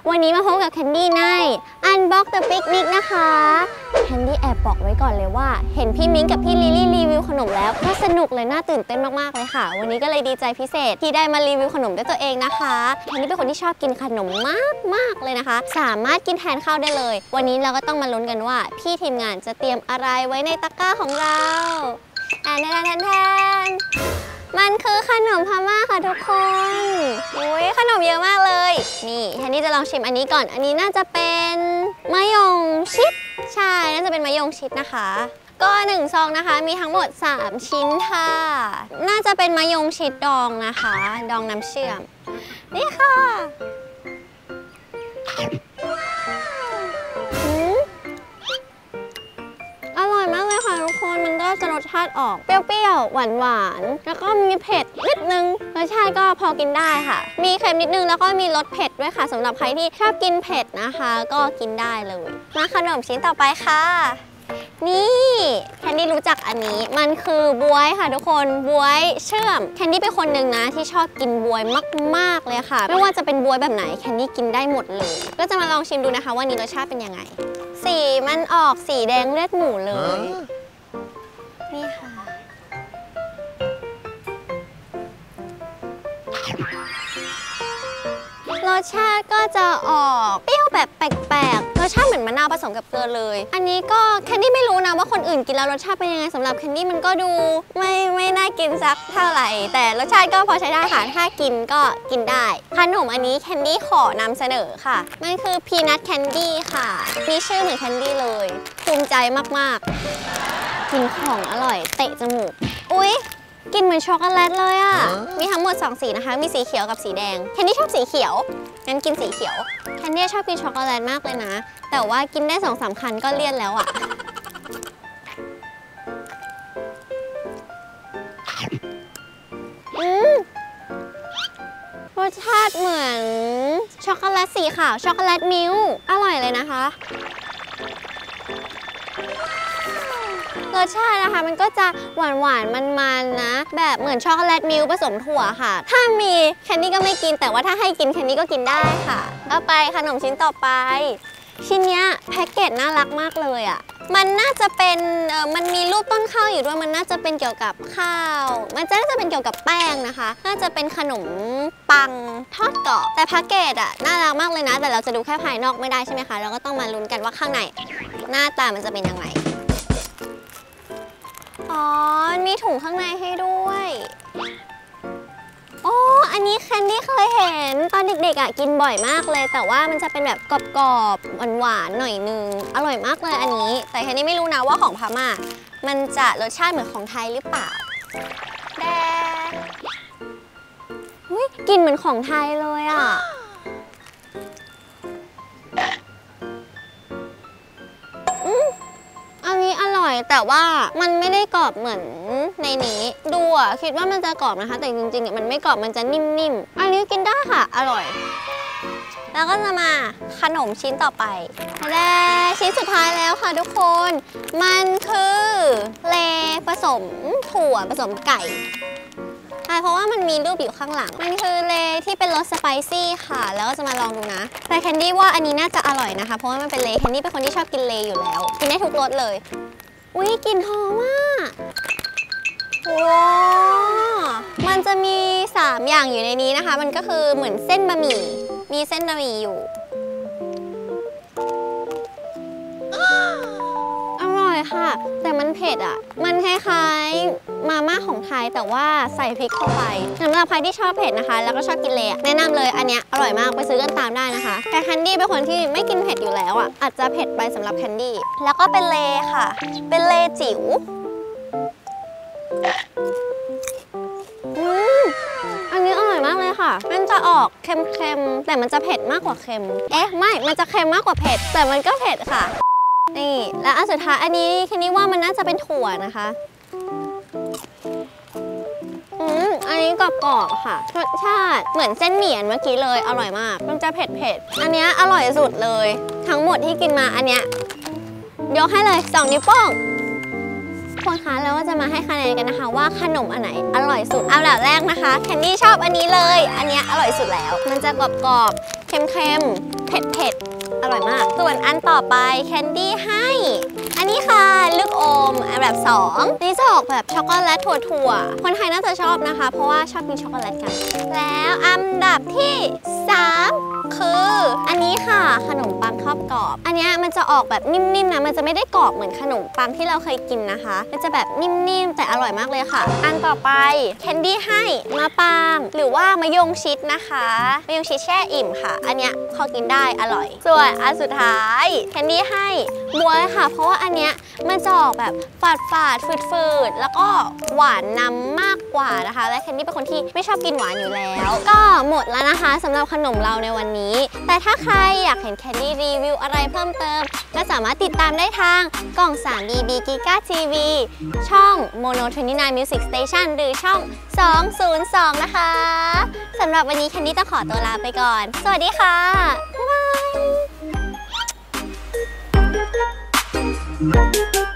วันนี้มาพบกับแคนดี้ใน Unbox the Picnic นะคะแคนดี้แอบบอกไว้ก่อนเลยว่าเห็นพี่มิ้งกับพี่ลิลลี่รีวิวขนมแล้วก็สนุกเลยน่าตื่นเต้นมากๆเลยค่ะวันนี้ก็เลยดีใจพิเศษที่ได้มารีวิวขนมด้วยตัวเองนะคะแคนดี้เป็นคนที่ชอบกินขนมมากๆเลยนะคะสามารถกินแทนข้าวได้เลยวันนี้เราก็ต้องมาลุ้นกันว่าพี่ทีมงานจะเตรียมอะไรไว้ในตะกร้าของเราแทนมันคือขนมพม่าค่ะทุกคนอุ้ยขนมเยอะมากเลยนี่แคนดี้จะลองชิมอันนี้ก่อนอันนี้น่าจะเป็นมะยงชิดใช่น่าจะเป็นมะยงชิดนะคะก็1ซองนะคะมีทั้งหมด3ชิ้นค่ะน่าจะเป็นมะยงชิดดองนะคะดองน้ำเชื่อมนี่ค่ะอร่อยมากเลยค่ะทุกคนมันก็จะรสชาติออกเปรี้ยวๆหวานๆแล้วก็มีเผ็ดนิดนึงรสชาติก็พอกินได้ค่ะมีเค็มนิดนึงแล้วก็มีรสเผ็ดด้วยค่ะสำหรับใครที่ชอบกินเผ็ดนะคะก็กินได้เลยมาขนมชิ้นต่อไปค่ะนี่แคนดี้รู้จักอันนี้มันคือบวยค่ะทุกคนบวยเชื่อมแคนดี้เป็นคนหนึ่งนะที่ชอบกินบวยมากๆเลยค่ะไม่ว่าจะเป็นบวยแบบไหนแคนดี้กินได้หมดเลยก็จะมาลองชิมดูนะคะว่านี้รสชาติเป็นยังไงสีมันออกสีแดงเลือดหมูเลยนี่ค่ะรสชาติก็จะออกเปรี้ยวแบบแปลกๆรสชาติเหมือนมะนาวผสมกับเกลือเลยอันนี้ก็แคนดี้ไม่รู้นะว่าคนอื่นกินแล้วรสชาติเป็นยังไงสำหรับแคนดี้มันก็ดูไม่น่ากินสักเท่าไหร่แต่รสชาติก็พอใช้ได้ค่ะถ้ากินก็กินได้ขนมอันนี้แคนดี้ขอนำเสนอค่ะมันคือพีนัทแคนดี้ค่ะมีชื่อเหมือนแคนดี้เลยภูมิใจมากๆกินของอร่อยเตะจมูกอุ๊ยกินเหมือนช็อกโกแลตเลยอ่ะมีทั้งหมด2สีนะคะมีสีเขียวกับสีแดงแคนดี้ชอบสีเขียวงั้นกินสีเขียวแคนดี้ชอบกินช็อกโกแลตมากเลยนะแต่ว่ากินได้2-3 คันก็เลี่ยนแล้วอ่ะรสชาติเหมือนช็อกโกแลตสีขาวช็อกโกแลตมิลค์อร่อยเลยนะคะรสชาตินะคะมันก็จะหวานมันนะแบบเหมือนช็อกโกแลตมิลค์ผสมถั่วค่ะถ้ามีแคนดี้ก็ไม่กินแต่ว่าถ้าให้กินแคนดี้ก็กินได้ค่ะเอาไปขนมชิ้นต่อไปชิ้นนี้แพ็กเกจน่ารักมากเลยอ่ะมันน่าจะเป็นมันมีรูปต้นข้าวอยู่ด้วยมันน่าจะเป็นเกี่ยวกับข้าวมันน่าจะเป็นเกี่ยวกับแป้งนะคะน่าจะเป็นขนมปังทอดกรอบแต่แพ็กเกจอ่ะน่ารักมากเลยนะแต่เราจะดูแค่ภายนอกไม่ได้ใช่ไหมคะเราก็ต้องมาลุ้นกันว่าข้างในหน้าตามันจะเป็นยังไงอ๋อมีถุงข้างในให้ด้วยอ๋ออันนี้แคนดี้เคยเห็นตอนเด็กๆอ่ะกินบ่อยมากเลยแต่ว่ามันจะเป็นแบบกรอบๆหวานๆหน่อยนึงอร่อยมากเลยอันนี้แต่แคนดี้ไม่รู้นะว่าของพม่ามันจะรสชาติเหมือนของไทยหรือเปล่าแดงอุ๊ยกลิ่นเหมือนของไทยเลยอ่ะอันนี้อร่อยแต่ว่ามันไม่ได้กรอบเหมือนในนี้ดูอ่ะคิดว่ามันจะกรอบนะคะแต่จริงๆมันไม่กรอบมันจะนิ่มๆอันนี้กินได้ค่ะอร่อยแล้วก็จะมาขนมชิ้นต่อไปและชิ้นสุดท้ายแล้วค่ะทุกคนมันคือเลผสมถั่วผสมไก่ใช่เพราะว่ามันมีรูปอยู่ข้างหลังมันคือเลที่เป็นรสสไปซี่ค่ะแล้วก็จะมาลองดูนะแต่แคนดี้ว่าอันนี้น่าจะอร่อยนะคะเพราะว่ามันเป็นเลแคนดี้เป็นคนที่ชอบกินเลอยู่แล้วกินได้ทุกรสเลยอุ๊ยกลิ่นหอมมากว้าวมันจะมี3อย่างอยู่ในนี้นะคะมันก็คือเหมือนเส้นบะหมี่มีเส้นบะหมี่อยู่อร่อยค่ะแต่มันเผ็ดอ่ะมันคล้ายๆมาม่าของไทยแต่ว่าใส่พริกเข้าไปสำหรับใครที่ชอบเผ็ดนะคะแล้วก็ชอบกินเลแนะนำเลยอันเนี้ยอร่อยมากไปซื้อกันตามได้นะคะแต่แคนดี้เป็นคนที่ไม่กินเผ็ดอยู่แล้วอ่ะอาจจะเผ็ดไปสำหรับแคนดี้แล้วก็เป็นเลค่ะเป็นเลจิ๋วอันนี้อร่อยมากเลยค่ะมันจะออกเค็มๆแต่มันจะเผ็ดมากกว่าเค็มไม่มันจะเค็มมากกว่าเผ็ดแต่มันก็เผ็ดค่ะนี่แล้วอันสุดท้ายอันนี้แค่นี้ว่ามันน่าจะเป็นถั่วนะคะอันนี้กรอบๆค่ะรสชาติเหมือนเส้นหมี่เมื่อกี้เลยอร่อยมากมันจะเผ็ดอันนี้อร่อยสุดเลยทั้งหมดที่กินมาอันเนี้ยยกให้เลย2 นิ้วโป้งคนคะแล้วก็จะมาให้คะแนนกันนะคะว่าขนมอันไหนอร่อยสุดอันดับแรกนะคะแคนดี้ชอบอันนี้เลยอันนี้อร่อยสุดแล้วมันจะกรอบๆเค็มๆ เผ็ดๆ อร่อยมาก ส่วนอันต่อไปแคนดี้ให้ อันนี้ค่ะลูกอมอันแบบ2นี่จะออกแบบช็อกโกแลตถั่วๆ คนไทยน่าจะชอบนะคะ เพราะว่าชอบกินช็อกโกแลตกัน แล้วอันดับที่ 3 คืออันนี้ค่ะขนมปังทอดกรอบ อันนี้มันจะออกแบบนิ่มๆนะ มันจะไม่ได้กรอบเหมือนขนมปังที่เราเคยกินนะคะ มันจะแบบนิ่มๆแต่อร่อยมากเลยค่ะ อันต่อไปแคนดี้ให้มะปรางหรือว่ามะยงชิดนะคะมะยงชิดแช่อิ่มค่ะ อันเนี้ยพอกินได้อร่อย ส่วนอันสุดท้ายแคนดี้ให้บ๊วยค่ะ เพราะว่าอันเนี้ยมันจะออกแบบฝาดฝืดๆแล้วก็หวานนำมากกว่านะคะ และแคนดี้เป็นคนที่ไม่ชอบกินหวานอยู่แล้ว ก็หมดแล้วนะคะสำหรับขนมเราในวันนี้ แต่ถ้าใครอยากเห็นแคนดี้รีวิวอะไรเพิ่มเติมก็สามารถติดตามได้ทางกล่อง 3BB Giga TV ช่อง Mono 29 Music Station หรือช่อง 202 นะคะสำหรับวันนี้แคนดี้ต้องขอตัวลาไปก่อน สวัสดีค่ะ บ๊ายบาย